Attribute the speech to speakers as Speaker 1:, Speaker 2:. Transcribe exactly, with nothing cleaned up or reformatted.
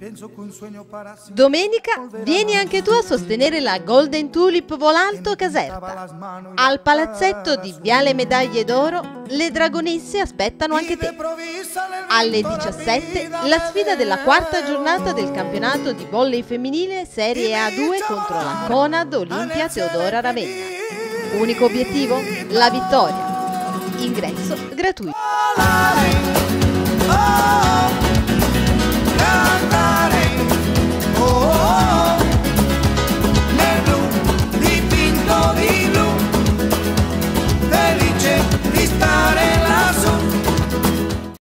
Speaker 1: Domenica vieni anche tu a sostenere la Golden Tulip Volalto Caserta. Al palazzetto di Viale Medaglie d'Oro le Dragonesse aspettano anche te. Alle diciassette la sfida della quarta giornata del campionato di volley femminile Serie A due contro la Conad Olimpia Teodora Ravenna. Unico obiettivo? La vittoria. Ingresso gratuito.